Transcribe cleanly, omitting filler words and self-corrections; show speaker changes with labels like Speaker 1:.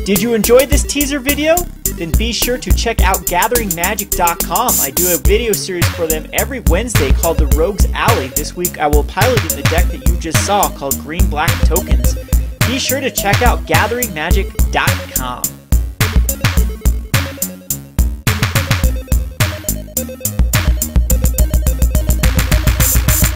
Speaker 1: Did you enjoy this teaser video? Then be sure to check out GatheringMagic.com. I do a video series for them every Wednesday called The Rogues Alley. This week I will pilot in the deck that you just saw called Green Black Tokens. Be sure to check out GatheringMagic.com.